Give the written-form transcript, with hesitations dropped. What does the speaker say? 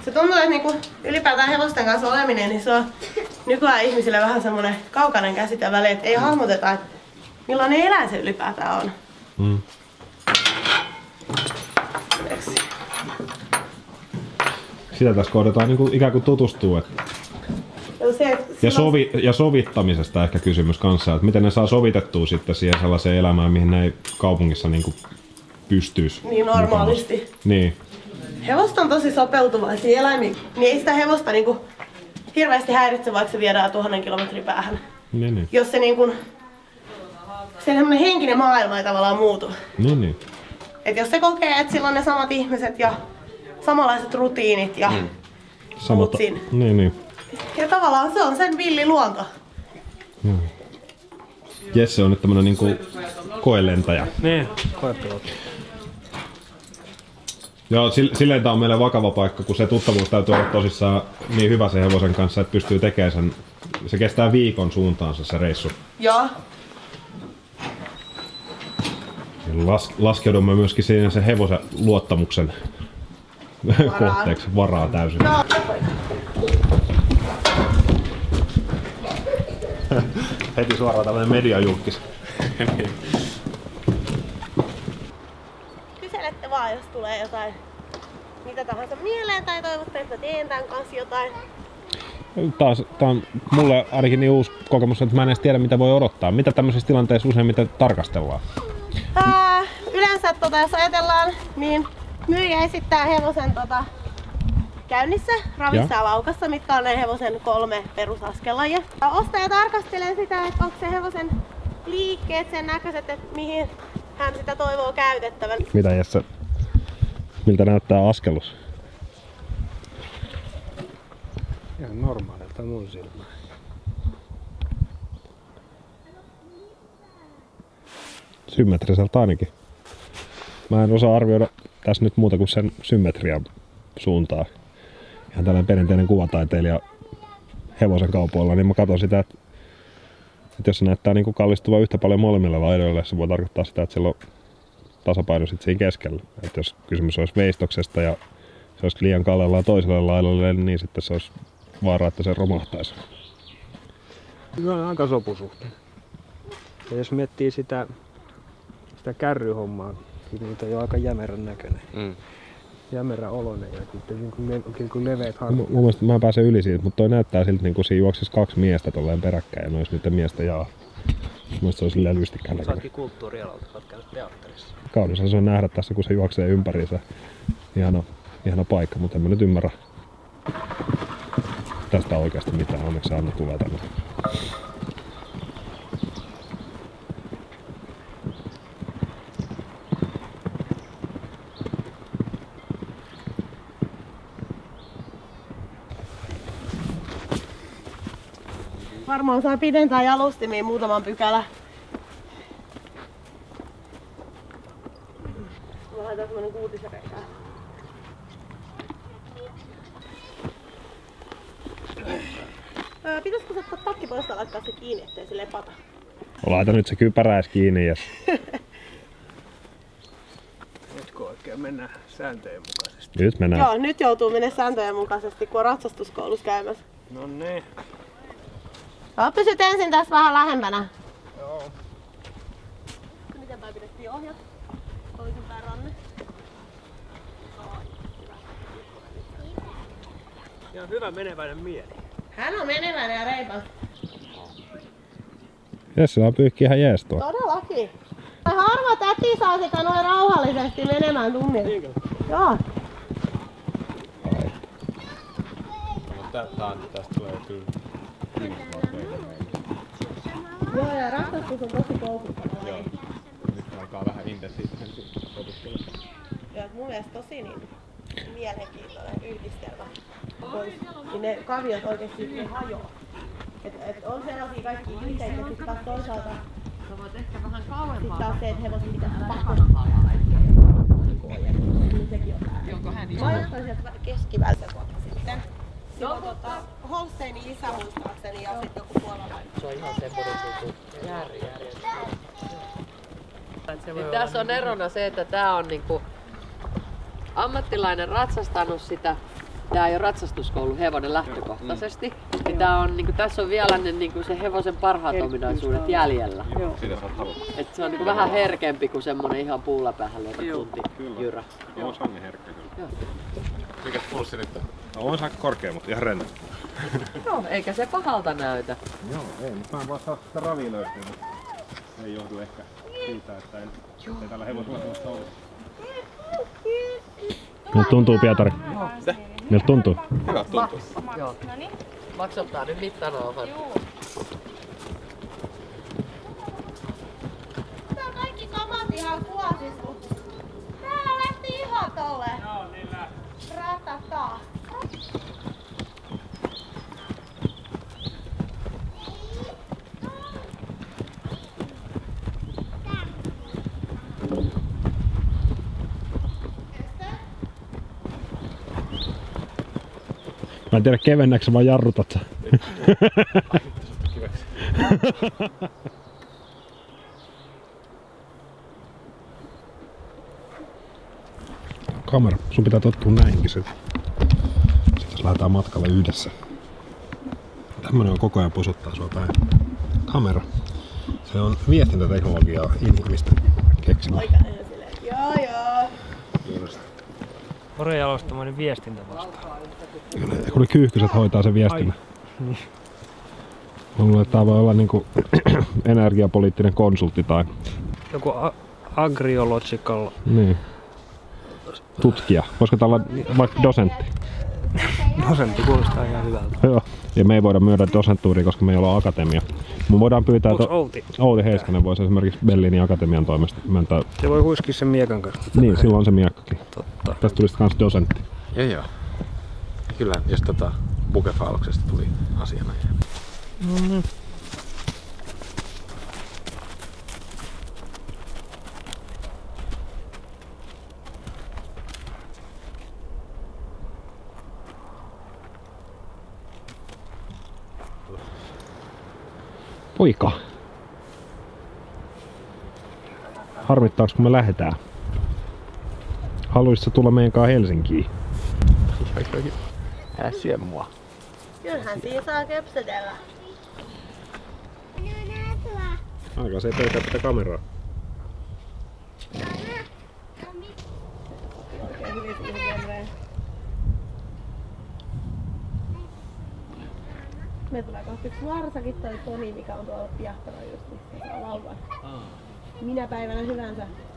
Se tuntuu, että niinku ylipäätään hevosten kanssa oleminen, niin se on nykyään ihmisille vähän semmoinen kaukainen käsite väliin, että ei hahmoteta, että millainen eläin se ylipäätään on. Sitä tässä kohdataan niinku ikään kuin tutustua. Ja sovittamisesta ehkä kysymys kanssa, että miten ne saa sovitettua sitten siihen sellaiseen elämään, mihin ne ei kaupungissa niinku pystyisi. Niin normaalisti. Niin. Hevosta on tosi sopeutuvaisia eläimiä, niin ei sitä hevosta niinku hirveästi häiritse, vaikka se viedään 1000 kilometrin päähän. Niin. Jos se niinku, se henkinen maailma ei tavallaan muutu. Niin. Et jos se kokee, että sillä on ne samat ihmiset ja samanlaiset rutiinit ja muut siinä. Niin. Ja tavallaan se on sen villi luonto. Jesse on nyt tämmönen niinku koelentäjä. Niin, koepilotti. Joo, silleen tää on meille vakava paikka, kun se tuttavuus täytyy olla tosissaan niin hyvä sen hevosen kanssa, että pystyy tekemään sen. Se kestää viikon suuntaansa se reissu. Joo. Laskeudumme myöskin siinä sen hevosen luottamuksen kohteeksi. Varaa täysin. No. Heti suoraan tällainen mediajulkis. Kyselette vaan, jos tulee jotain, mitä tahansa mieleen tai toivotte, että teen tämän kanssa jotain. Tää on mulle ainakin niin uusi kokemus, että mä en edes tiedä mitä voi odottaa. Mitä tämmöisissä tilanteissa useimmiten tarkastellaan? Yleensä jos ajatellaan, niin myyjä esittää hevosen käynnissä, ravissa ja laukassa, mitkä on ne hevosen 3 perusaskelajia. Ostaja tarkastelee sitä, että onko se hevosen liikkeet sen näköiset, että mihin hän sitä toivoo käytettävän. Mitä Jesse? Miltä näyttää askelus? Ihan normaalilta mun silmään. Symmetriseltä ainakin. Mä en osaa arvioida tässä nyt muuta kuin sen symmetrian suuntaa. Ihan tällainen perinteinen kuvataiteilija hevosen kaupoilla, niin mä katson sitä, että jos se näyttää niin kuin kallistuvan yhtä paljon molemmille laidoille, se voi tarkoittaa sitä, että sillä on tasapaino sitten siinä keskellä. Että jos kysymys olisi veistoksesta ja se olisi liian kallellaan toiselle laidalle, niin sitten se olisi vaara, että se romahtaisi. Kyllä on aika sopusuhteinen. Ja jos miettii sitä kärryhommaa, niin on jo aika jämerän näköinen. Jämerän oloinen ja sitten niin kuin leveät hartiat. Mun mielestä mä pääsen yli siitä, mutta toi näyttää siltä, niin kuin siinä juoksisi 2 miestä tolleen peräkkäin ja ne olisi niiden miestä jaa. Mun mielestä se on silleen lystikkään näköinen. Saatkin kulttuurialalta, olet käynyt teatterissa. Kaunishan se on nähdä tässä, kun se juoksee ympäriinsä. Ihana paikka, mutta en mä nyt ymmärrä tästä oikeasti mitään. Onneksi Anna tulee tänne. Varmaan saa pidentää jalostimia muutaman pykälän. Mä laitan semmonen 6 reikää. Pitäisikö sä ottaa takki pois ja laittaa se kiinni, ettei se lepata? Laita nyt se kypäräis kiinni. Yes. Nytkö oikein mennään sääntöjen mukaisesti? Nyt mennään. Joo, nyt joutuu mennä sääntöjen mukaisesti, kun on ratsastuskoulussa käymässä. No niin. Pysyt ensin tässä vähän lähempänä. Joo. Miten päin pidettiin ohjat? Toisinpäin ranne. Ihan hyvä meneväinen mieli. Hän on meneväinen ja reipas. Jessillä on pyyhki ihan jees tuo. Todellakin. Harva täti saa sitä noin rauhallisesti menemään tunnilla. Niinkö? Joo. Tästä tulee kyllä Joo, ja ratsastus on tosi koukuttavaa. Joo. Nyt alkaa vähän intensiivisempi opiskella. Joo, mun mielestä tosi mielenkiintoinen yhdistelmä. Niin ne kaviot oikeesti ne hajoaa. Et on sellaisia kaikki liitteitä, ja sitten taas toisaalta sit taas se, että hevosen pitäisi pakottaa kaikkea. Niin sekin on täällä. Mä jostain sieltä keskivältä vuotta sitten. Holsteinin isä muistaakseni ja sitten joku puolalainen. Se on ihan semmoinen Tässä on erona se, että tää on niinku ammattilainen ratsastanut sitä Tää ei ole ratsastuskoulun hevonen lähtökohtaisesti. Ja tää on, niinku, tässä on vielä ne, niinku, se hevosen parhaat ominaisuudet jäljellä. Sitä saat haluta. Et se on niinku vähän herkempi kuin semmonen ihan puulla päähän lyötä tuntijyrä. Joo, se on niin herkkä kyllä. Mikäs pulssi nyt on? On se aika korkea, mutta ihan renno. No, eikä se pahalta näytä. Joo, ei, mutta mä en vaan saa sitä ravia löytyä. Ei johdu ehkä siitä, että ei tällä hevosella sellaista ole. Miltä tuntuu, Pietari? Miltä tuntuu? Hyvä tuntuu. Joo. Max ottaa nyt mittanauhan. Tää on kaikki kamat ihan kuosistu. Täällä lähti ihan tolleen. Joo, niin lähti. Ratataa. Mä en tiedä kevennäksä vai jarrutat sä. Kamera, sun pitää tottua näinkin sitten. Sitten lähdetään matkalle yhdessä. Tämmönen on koko ajan pusuttaa sua päin. Kamera. Se on viestintäteknologiaa ihmisten keksimä. Oikainen silleen, joo. Just. Koren jalostamainen viestintä vastaan. Kun ne kyyhkyset hoitaa sen viestinnän. Niin. Mä luulen, että tää voi olla niinku energiapoliittinen konsultti tai Joku agriological. niin. Tutkija. Voisiko tää olla vaikka dosentti? Dosentti kuulostaa ihan hyvältä. Joo. Ja me ei voida myydä dosenttuuria, koska me ei olla akatemia. Me voidaan pyytää, Onks Outi? Outi Heiskanen voisi esimerkiksi Bellinin akatemian toimesta myöntää. Se voi huiskia sen miekan kanssa. Niin, silloin on se miekkakin. Totta. Tästä tulisi kans dosentti. Joo. Kyllä, jos bukefauksesta tuli asiana. Mm-hmm. Poika. Harmittaaks kun me lähdetään? Haluaisitko tulla meidän kanssa Helsinkiin? Älä syö mua. Kyllähän siinä saa köpsötellä. Aikaa se ei pelkää tätä kameraa. Oikein hyvin siihen. Me tulee kohta yksi varsakin toi Toni, mikä on tuolla piahtana just, missä saa laulaa. Minä päivänä hyvänsä.